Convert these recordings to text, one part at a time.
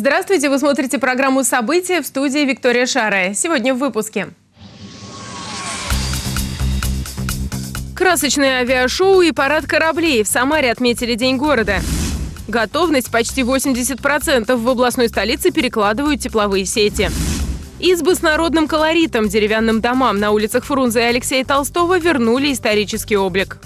Здравствуйте! Вы смотрите программу «События», в студии Виктория Шарая. Сегодня в выпуске. Красочное авиашоу и парад кораблей. В Самаре отметили День города. Готовность почти 80%. В областной столице перекладывают тепловые сети. Избы с народным колоритом, деревянным домам на улицах Фрунзе и Алексея Толстого вернули исторический облик.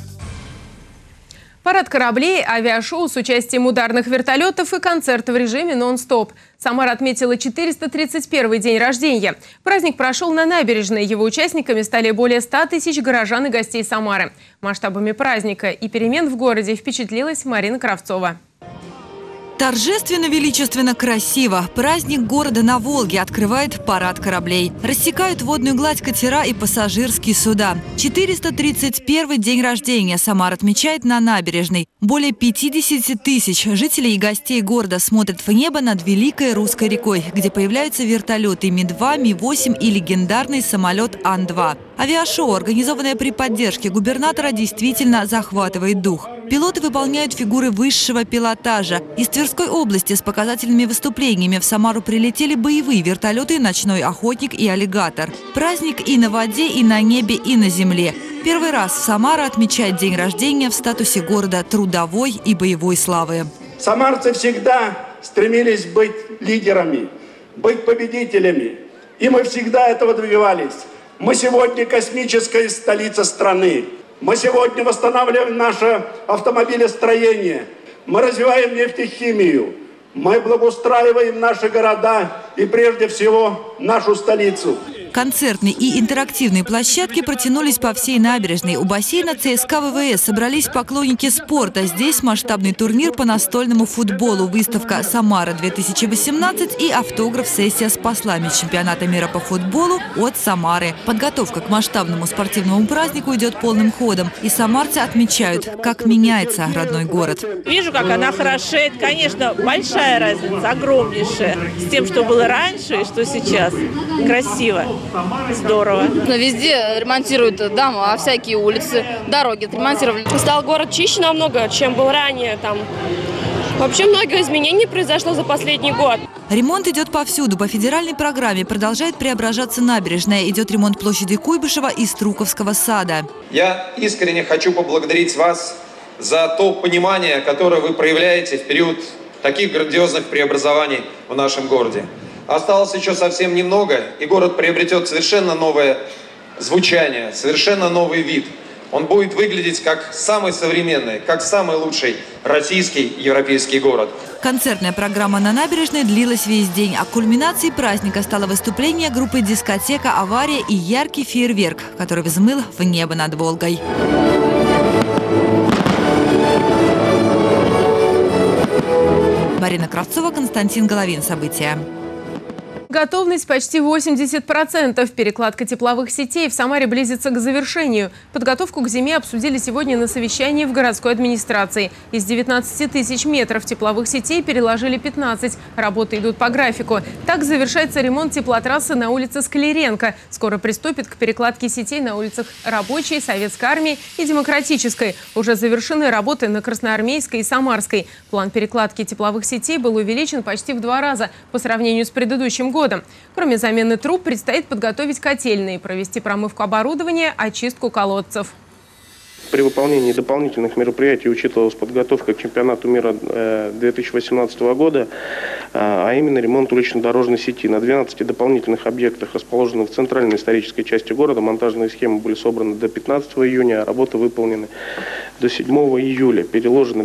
Парад кораблей, авиашоу с участием ударных вертолетов и концерты в режиме нон-стоп. Самара отметила 431-й день рождения. Праздник прошел на набережной. Его участниками стали более 100 тысяч горожан и гостей Самары. Масштабами праздника и перемен в городе впечатлилась Марина Кравцова. Торжественно, величественно, красиво. Праздник города на Волге открывает парад кораблей. Рассекают водную гладь катера и пассажирские суда. 431-й день рождения Самара отмечает на набережной. Более 50 тысяч жителей и гостей города смотрят в небо над Великой Русской рекой, где появляются вертолеты Ми-2, Ми-8 и легендарный самолет Ан-2. Авиашоу, организованное при поддержке губернатора, действительно захватывает дух. Пилоты выполняют фигуры высшего пилотажа. Из Тверской области с показательными выступлениями в Самару прилетели боевые вертолеты «Ночной охотник» и «Аллигатор». Праздник и на воде, и на небе, и на земле. Первый раз Самара отмечает день рождения в статусе города трудовой и боевой славы. Самарцы всегда стремились быть лидерами, быть победителями. И мы всегда этого добивались. Мы сегодня космическая столица страны. Мы сегодня восстанавливаем наше автомобилестроение. Мы развиваем нефтехимию. Мы благоустраиваем наши города и прежде всего нашу столицу. Концертные и интерактивные площадки протянулись по всей набережной. У бассейна ЦСКА ВВС собрались поклонники спорта. Здесь масштабный турнир по настольному футболу, выставка «Самара-2018» и автограф-сессия с послами чемпионата мира по футболу от Самары. Подготовка к масштабному спортивному празднику идет полным ходом. И самарцы отмечают, как меняется родной город. Вижу, как она хорошеет. Конечно, большая разница, огромнейшая. С тем, что было раньше и что сейчас. Красиво. Здорово. Везде ремонтируют дома, всякие улицы, дороги отремонтировали. Стал город чище намного, чем был ранее. Там вообще много изменений произошло за последний год. Ремонт идет повсюду. По федеральной программе продолжает преображаться набережная. Идет ремонт площади Куйбышева и Струковского сада. Я искренне хочу поблагодарить вас за то понимание, которое вы проявляете в период таких грандиозных преобразований в нашем городе. Осталось еще совсем немного, и город приобретет совершенно новое звучание, совершенно новый вид. Он будет выглядеть как самый современный, как самый лучший российский европейский город. Концертная программа на набережной длилась весь день, а кульминацией праздника стало выступление группы «Дискотека Авария» и яркий фейерверк, который взмыл в небо над Волгой. Марина Кравцова, Константин Головин. События. Готовность почти 80%. Перекладка тепловых сетей в Самаре близится к завершению. Подготовку к зиме обсудили сегодня на совещании в городской администрации. Из 19 тысяч метров тепловых сетей переложили 15. Работы идут по графику. Так завершается ремонт теплотрассы на улице Скляренко. Скоро приступит к перекладке сетей на улицах Рабочей, Советской армии и Демократической. Уже завершены работы на Красноармейской и Самарской. План перекладки тепловых сетей был увеличен почти в 2 раза по сравнению с предыдущим годом. Кроме замены труб, предстоит подготовить котельные, провести промывку оборудования, очистку колодцев. При выполнении дополнительных мероприятий учитывалась подготовка к чемпионату мира 2018 года, а именно ремонт улично-дорожной сети. На 12 дополнительных объектах, расположенных в центральной исторической части города, монтажные схемы были собраны до 15 июня, а работы выполнены до 7 июля. Переложены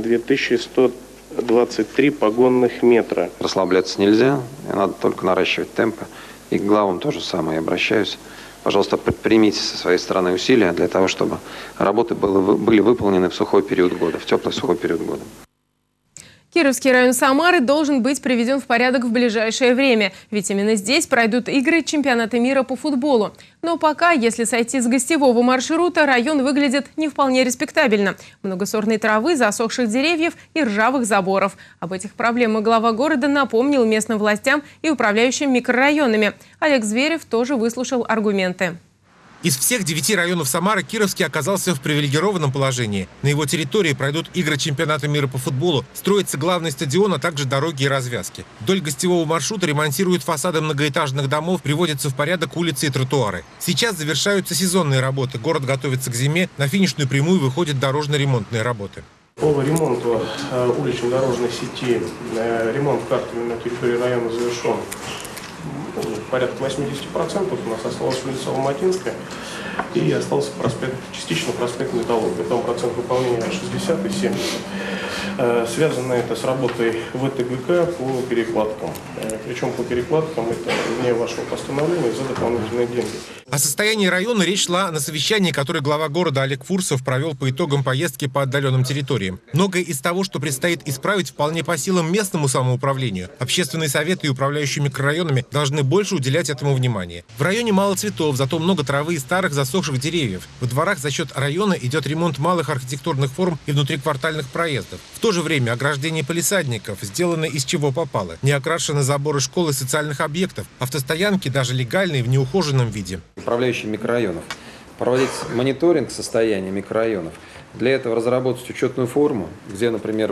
2123 погонных метра. Расслабляться нельзя, надо только наращивать темпы. И к главам тоже самое обращаюсь. Пожалуйста, предпримите со своей стороны усилия для того, чтобы работы были выполнены в сухой период года, в теплый сухой период года. Кировский район Самары должен быть приведен в порядок в ближайшее время, ведь именно здесь пройдут игры чемпионата мира по футболу. Но пока, если сойти с гостевого маршрута, район выглядит не вполне респектабельно. Много сорной травы, засохших деревьев и ржавых заборов. Об этих проблемах глава города напомнил местным властям и управляющим микрорайонами. Олег Зверев тоже выслушал аргументы. Из всех 9 районов Самары Кировский оказался в привилегированном положении. На его территории пройдут игры чемпионата мира по футболу, строится главный стадион, а также дороги и развязки. Вдоль гостевого маршрута ремонтируют фасады многоэтажных домов, приводятся в порядок улицы и тротуары. Сейчас завершаются сезонные работы. Город готовится к зиме, на финишную прямую выходят дорожно-ремонтные работы. По ремонту улично-дорожной сети ремонт картами на территории района завершен. Порядка 80%. У нас осталась улица Алматинская и остался частично проспект Металлурга. Там процент выполнения 60 и 70. Связано это с работой ВТГК по перекладкам. Причем по перекладкам это не вашего постановления за дополнительные деньги. О состоянии района речь шла на совещании, которое глава города Олег Фурсов провел по итогам поездки по отдаленным территориям. Многое из того, что предстоит исправить, вполне по силам местному самоуправлению. Общественные советы и управляющие микрорайонами должны больше уделять этому внимание. В районе мало цветов, зато много травы и старых засохших деревьев. В дворах за счет района идет ремонт малых архитектурных форм и внутриквартальных проездов. В то же время ограждение палисадников сделано из чего попало. Не окрашены заборы школ и социальных объектов. Автостоянки даже легальные в неухоженном виде. Управляющим микрорайонов проводить мониторинг состояния микрорайонов. Для этого разработать учетную форму, где, например,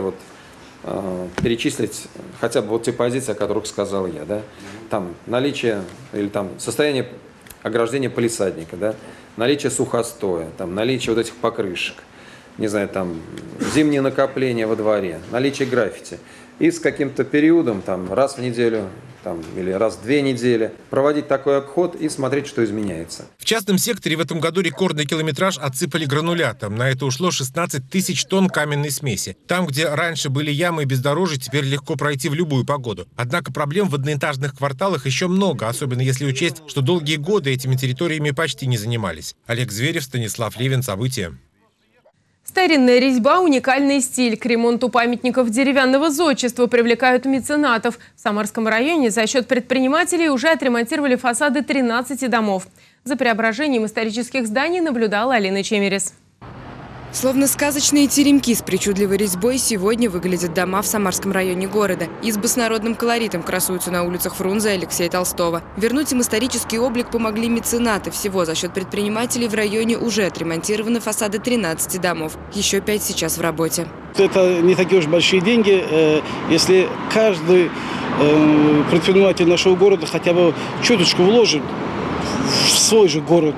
перечислить хотя бы те позиции, о которых сказал я. Да? Там наличие или там состояние ограждения палисадника, да? Наличие сухостоя, там, наличие этих покрышек, не знаю, там, зимние накопления во дворе, наличие граффити. И с каким-то периодом, там, раз в неделю или раз в 2 недели проводить такой обход и смотреть, что изменяется. В частном секторе в этом году рекордный километраж отсыпали гранулятом. На это ушло 16 тысяч тонн каменной смеси. Там, где раньше были ямы и бездорожье, теперь легко пройти в любую погоду. Однако проблем в одноэтажных кварталах еще много, особенно если учесть, что долгие годы этими территориями почти не занимались. Олег Зверев, Станислав Левин. События. Старинная резьба, уникальный стиль. К ремонту памятников деревянного зодчества привлекают меценатов. В Самарском районе за счет предпринимателей уже отремонтировали фасады 13 домов. За преображением исторических зданий наблюдала Алина Чемерис. Словно сказочные теремки с причудливой резьбой сегодня выглядят дома в Самарском районе города. Избы с народным колоритом красуются на улицах Фрунзе и Алексея Толстого. Вернуть им исторический облик помогли меценаты. Всего за счет предпринимателей в районе уже отремонтированы фасады 13 домов. Еще 5 сейчас в работе. Это не такие уж большие деньги, если каждый предприниматель нашего города хотя бы чуточку вложит в свой же город,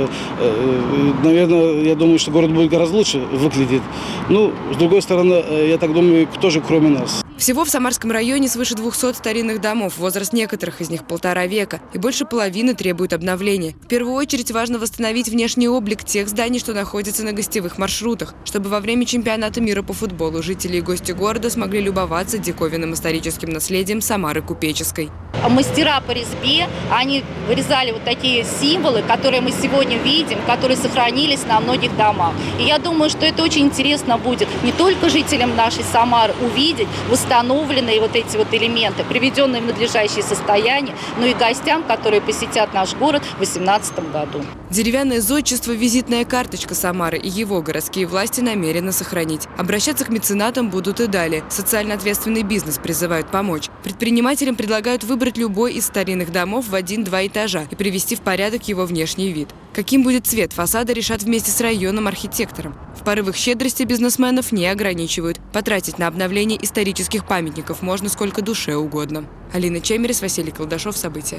наверное, я думаю, что город будет гораздо лучше выглядеть. Ну, с другой стороны, я так думаю, кто же кроме нас. Всего в Самарском районе свыше 200 старинных домов. Возраст некоторых из них 1,5 века. И больше половины требует обновления. В первую очередь важно восстановить внешний облик тех зданий, что находятся на гостевых маршрутах, чтобы во время чемпионата мира по футболу жители и гости города смогли любоваться диковинным историческим наследием Самары Купеческой. Мастера по резьбе, они вырезали вот такие символы, которые мы сегодня видим, которые сохранились на многих домах. И я думаю, что это очень интересно будет не только жителям нашей Самары увидеть восстановленные вот эти вот элементы, приведенные в надлежащее состояние, но и гостям, которые посетят наш город в 2018 году. Деревянное зодчество – визитная карточка Самары, и его городские власти намерены сохранить. Обращаться к меценатам будут и далее. Социально ответственный бизнес призывают помочь. Предпринимателям предлагают выбрать любой из старинных домов в 1-2 этажа и привести в порядок его внешний вид. Каким будет цвет фасада, решат вместе с районным архитектором. В порывах щедрости бизнесменов не ограничивают. Потратить на обновление исторических памятников можно сколько душе угодно. Алина Чемерис, Василий Колдашов. События.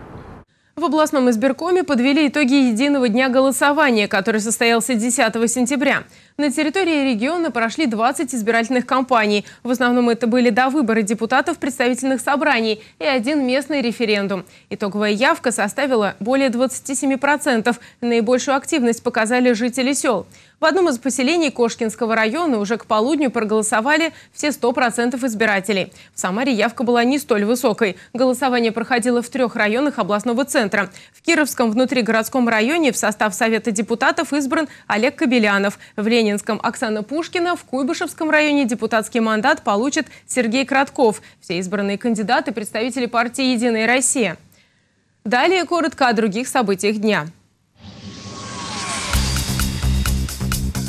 В областном избиркоме подвели итоги единого дня голосования, который состоялся 10 сентября. На территории региона прошли 20 избирательных кампаний. В основном это были довыборы депутатов представительных собраний и 1 местный референдум. Итоговая явка составила более 27%. Наибольшую активность показали жители сел. В одном из поселений Кошкинского района уже к полудню проголосовали все 100% избирателей. В Самаре явка была не столь высокой. Голосование проходило в 3 районах областного центра. В Кировском внутригородском районе в состав Совета депутатов избран Олег Кобелянов. В Ленинском – Оксана Пушкина. В Куйбышевском районе депутатский мандат получит Сергей Кратков. Все избранные кандидаты – представители партии «Единая Россия». Далее коротко о других событиях дня.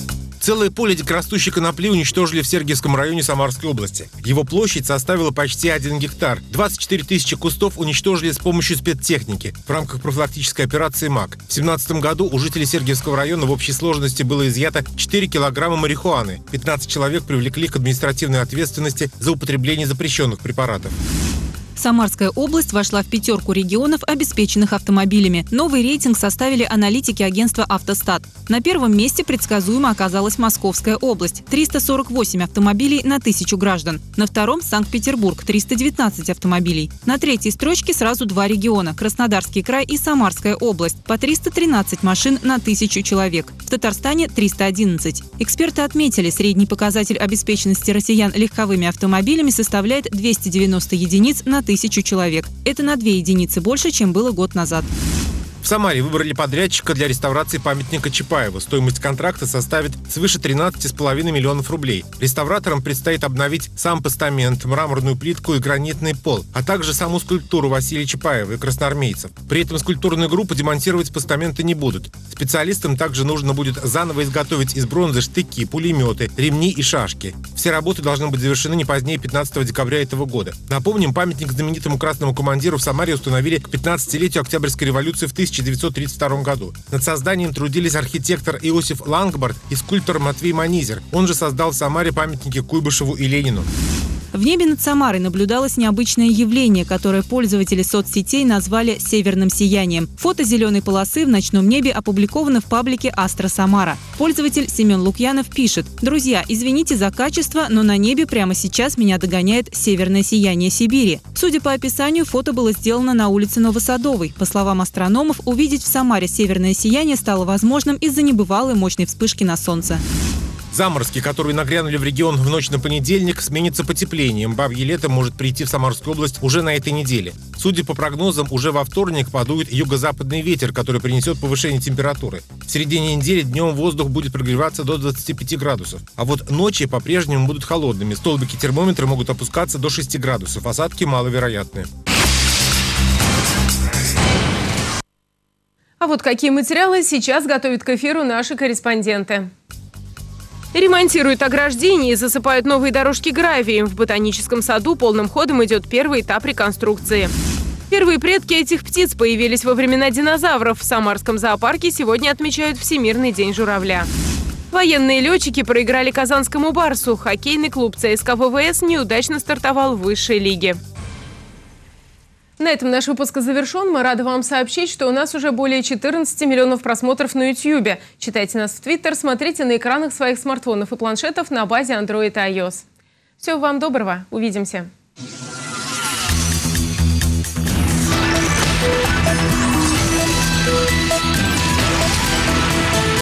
Целое поле дикорастущей конопли уничтожили в Сергиевском районе Самарской области. Его площадь составила почти 1 гектар. 24 тысячи кустов уничтожили с помощью спецтехники в рамках профилактической операции МАК. В 2017 году у жителей Сергиевского района в общей сложности было изъято 4 килограмма марихуаны. 15 человек привлекли к административной ответственности за употребление запрещенных препаратов. Самарская область вошла в 5 регионов, обеспеченных автомобилями. Новый рейтинг составили аналитики агентства «Автостат». На первом месте предсказуемо оказалась Московская область – 348 автомобилей на 1000 граждан. На втором – Санкт-Петербург – 319 автомобилей. На третьей строчке сразу 2 региона – Краснодарский край и Самарская область – по 313 машин на 1000 человек. В Татарстане – 311. Эксперты отметили, средний показатель обеспеченности россиян легковыми автомобилями составляет 290 единиц на 1000 человек. Это на 2 единицы больше, чем было год назад. В Самаре выбрали подрядчика для реставрации памятника Чапаеву. Стоимость контракта составит свыше 13,5 миллионов рублей. Реставраторам предстоит обновить сам постамент, мраморную плитку и гранитный пол, а также саму скульптуру Василия Чапаева и красноармейцев. При этом скульптурную группу демонтировать постаменты не будут. Специалистам также нужно будет заново изготовить из бронзы штыки, пулеметы, ремни и шашки. Все работы должны быть завершены не позднее 15 декабря этого года. Напомним, памятник знаменитому красному командиру в Самаре установили к 15-летию Октябрьской революции в 1932 году. Над созданием трудились архитектор Иосиф Лангбард и скульптор Матвей Манизер. Он же создал в Самаре памятники Куйбышеву и Ленину. В небе над Самарой наблюдалось необычное явление, которое пользователи соцсетей назвали «северным сиянием». Фото зеленой полосы в ночном небе опубликовано в паблике «Астра Самара». Пользователь Семен Лукьянов пишет: «Друзья, извините за качество, но на небе прямо сейчас меня догоняет северное сияние Сибири». Судя по описанию, фото было сделано на улице Новосадовой. По словам астрономов, увидеть в Самаре северное сияние стало возможным из-за небывалой мощной вспышки на солнце. Заморозки, которые нагрянули в регион в ночь на понедельник, сменятся потеплением. Бабье лето может прийти в Самарскую область уже на этой неделе. Судя по прогнозам, уже во вторник подует юго-западный ветер, который принесет повышение температуры. В середине недели днем воздух будет прогреваться до 25 градусов. А вот ночи по-прежнему будут холодными. Столбики термометра могут опускаться до 6 градусов. Осадки маловероятны. А вот какие материалы сейчас готовят к эфиру наши корреспонденты. Ремонтируют ограждения и засыпают новые дорожки гравием. В ботаническом саду полным ходом идет первый этап реконструкции. Первые предки этих птиц появились во времена динозавров. В Самарском зоопарке сегодня отмечают Всемирный день журавля. Военные летчики проиграли казанскому «Барсу». Хоккейный клуб ЦСКА ВВС неудачно стартовал в высшей лиге. На этом наш выпуск завершен. Мы рады вам сообщить, что у нас уже более 14 миллионов просмотров на YouTube. Читайте нас в Twitter, смотрите на экранах своих смартфонов и планшетов на базе Android и iOS. Всего вам доброго. Увидимся.